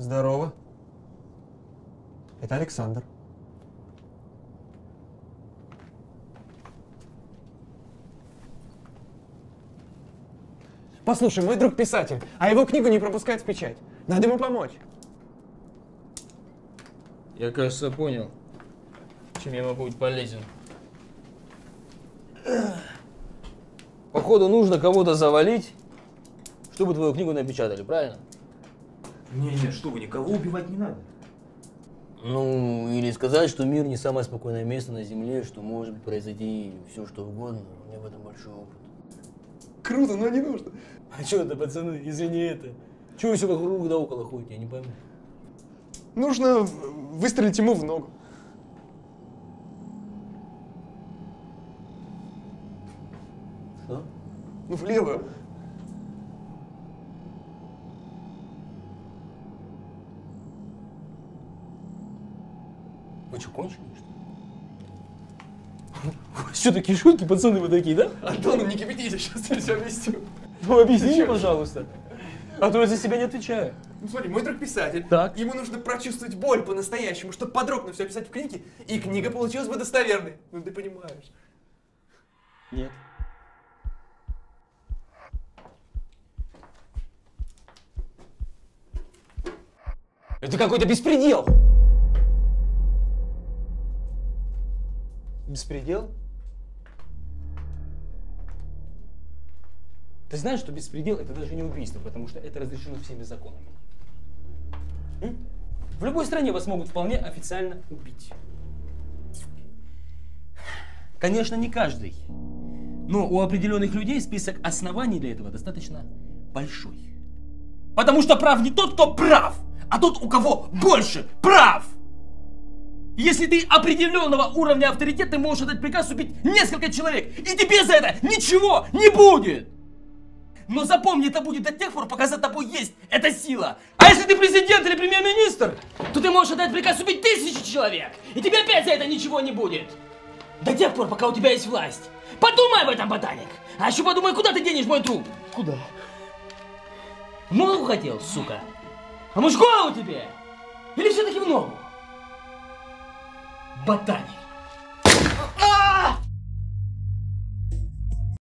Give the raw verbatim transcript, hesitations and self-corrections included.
Здорово. Это Александр. Послушай, мой друг писатель, а его книгу не пропускают в печать. Надо ему помочь. Я, кажется, понял, чем я могу быть полезен. Походу, нужно кого-то завалить, чтобы твою книгу напечатали, правильно? Не-не, что вы, никого убивать не надо. Ну, или сказать, что мир не самое спокойное место на Земле, что может произойти все, что угодно. У меня в этом большой опыт. Круто, но не нужно. А что это, пацаны, извини это? Чего вы все вокруг да около ходите, я не пойму. Нужно выстрелить ему в ногу. Что? Ну, в левую. Вы что, кончили, что ли? Что, такие шутки, пацаны, вы такие, да? Антон, не кипятись, сейчас тебе все объясню. Ну, объясните, пожалуйста. А то я за себя не отвечаю. Ну, смотри, мой друг писатель. Так. Ему нужно прочувствовать боль по-настоящему, чтобы подробно все описать в книге, и книга получилась бы достоверной. Ну, ты понимаешь. Нет. Это какой-то беспредел. Беспредел? Ты знаешь, что беспредел это даже не убийство, потому что это разрешено всеми законами. М? В любой стране вас могут вполне официально убить. Конечно, не каждый. Но у определенных людей список оснований для этого достаточно большой. Потому что прав не тот, кто прав, а тот, у кого больше прав. Если ты определенного уровня авторитета, ты можешь отдать приказ убить несколько человек, и тебе за это ничего не будет. Но запомни, это будет до тех пор, пока за тобой есть эта сила. А если ты президент или премьер-министр, то ты можешь отдать приказ убить тысячи человек, и тебе опять за это ничего не будет. До тех пор, пока у тебя есть власть. Подумай об этом, ботаник. А еще подумай, куда ты денешь мой труп. Куда? В ногу хотел, сука? А может, голову тебе? Или все-таки в ногу? Ботаник.